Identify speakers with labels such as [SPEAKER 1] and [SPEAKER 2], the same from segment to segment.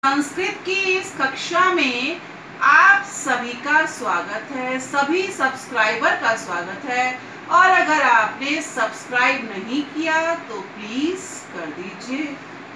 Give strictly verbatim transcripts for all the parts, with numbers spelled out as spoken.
[SPEAKER 1] संस्कृत की इस कक्षा में आप सभी का स्वागत है, सभी सब्सक्राइबर का स्वागत है। और अगर आपने सब्सक्राइब नहीं किया तो प्लीज कर दीजिए।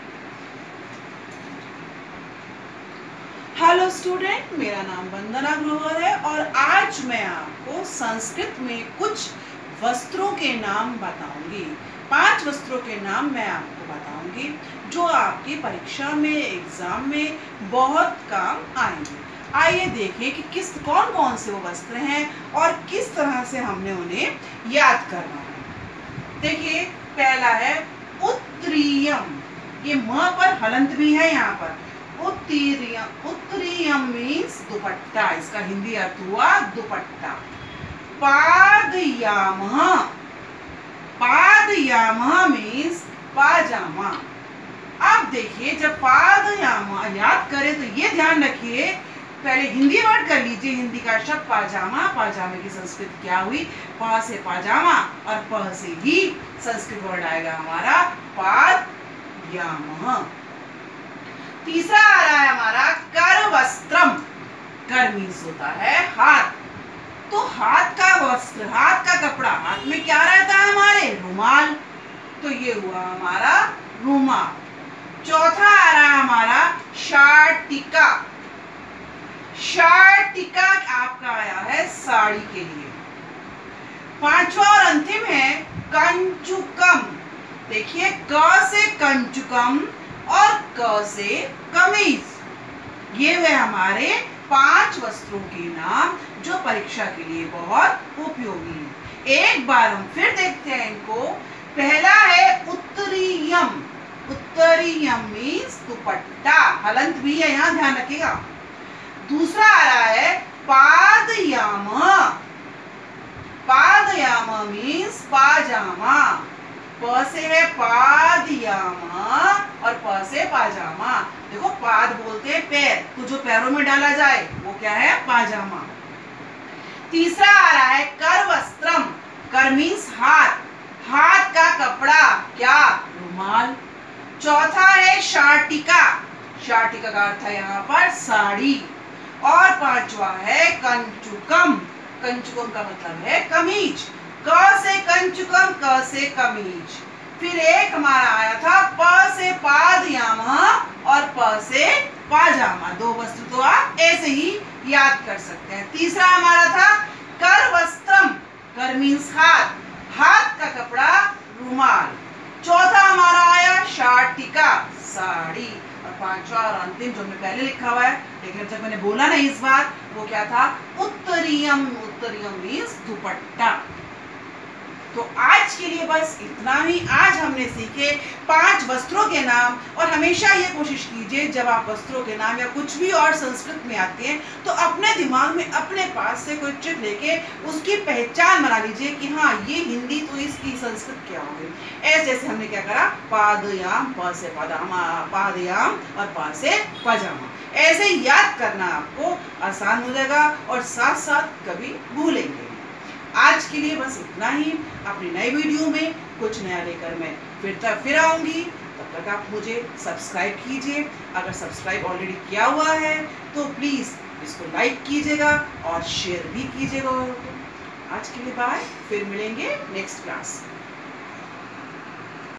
[SPEAKER 1] हेलो स्टूडेंट, मेरा नाम वंदना ग्रोवर है और आज मैं आपको संस्कृत में कुछ वस्त्रों के नाम बताऊंगी। पांच वस्त्रों के नाम मैं आपको बताऊंगी जो आपकी परीक्षा में, एग्जाम में बहुत काम आएंगे। आइए देखें कि किस कौन कौन से वो वस्त्र हैं और किस तरह से हमने उन्हें याद करना है। देखिए, पहला है उत्तरीयम। ये म पर हलंत भी है यहाँ पर। उत्तरीयम, उत्तरीयम मीन्स दुपट्टा। इसका हिंदी अर्थ हुआ दुपट्टा। पादयामः, पादयामः मीन्स पाजामा। अब देखिए, जब पादयामः याद करें तो ये ध्यान रखिए, पहले हिंदी वर्ड कर लीजिए। हिंदी का शब्द पाजामा, पाजामे की संस्कृत क्या हुई? पा से पाजामा और प से ही संस्कृत वर्ड आएगा हमारा पादयामः। तीसरा आ रहा है हमारा करवस्त्रम। कर मीन्स होता है हाथ। तो हाथ का वस्त्र, हाथ का कपड़ा, हाथ में क्या रहता है हमारे? रुमाल। तो ये हुआ हमारा रुमाल। चौथा आ रहा है हमारा शाटिका। शाटिका आपका आया है साड़ी के लिए। पांचवा और अंतिम है कंचुकम। देखिए, क से कंचुकम और क से कमीज। ये हुए हमारे पांच वस्त्रों के नाम जो परीक्षा के लिए बहुत उपयोगी है। एक बार हम फिर देखते हैं इनको। पहला है उत्तरीयम। उत्तरीयम मीन्स दुपट्टा, हलंत भी है, यहाँ ध्यान रखिएगा। दूसरा आ रहा है पादयामः। पादयामः मीन्स पाजामा। प से है पादयामः और प से पाजामा। देखो, पाद बोलते हैं पैर, तो जो पैरों में डाला जाए वो क्या है? पाजामा। तीसरा आ रहा है करवस्त्रम। कर मीन्स हाथ, हाथ का कपड़ा क्या? रुमाल। चौथा है शाटिका। शाटिका का अर्थ है यहाँ पर साड़ी। और पांचवा है कंचुकम। कंचुकम का मतलब है कमीज। क से कंचुकम, क से कमीज। फिर एक हमारा आया था प से पादयामः और प से पाजामा। दो वस्त्र तो आप ऐसे ही याद कर सकते हैं। तीसरा हमारा था करवस्त्रम। कर मीन्स हाथ, हाथ का कपड़ा रुमाल। चौथा हमारा आया शाटिका, साड़ी। और पांचवा और अंतिम जो हमने पहले लिखा हुआ है, लेकिन जब मैंने बोला नहीं इस बार, वो क्या था? उत्तरीयम। उत्तरीयम मीन्स दुपट्टा। तो आज के लिए बस इतना ही। आज हमने सीखे पांच वस्त्रों के नाम। और हमेशा ये कोशिश कीजिए, जब आप वस्त्रों के नाम या कुछ भी और संस्कृत में आते हैं तो अपने दिमाग में, अपने पास से कोई चिट लेके उसकी पहचान बना लीजिए कि हाँ, ये हिंदी तो इसकी संस्कृत क्या हो गई। ऐसे जैसे हमने क्या करा, पादयाम, प से पादामा, पादयाम और प से पजामा। ऐसे याद करना आपको आसान हो जाएगा और साथ साथ कभी भूलेंगे। आज के लिए बस इतना ही। अपनी नई वीडियो में कुछ नया लेकर मैं फिर तक फिर आऊंगी। तब तक आप मुझे सब्सक्राइब कीजिए। अगर सब्सक्राइब ऑलरेडी किया हुआ है तो प्लीज इसको लाइक कीजिएगा और शेयर भी कीजिएगा। आज के लिए बाय, फिर मिलेंगे नेक्स्ट क्लास।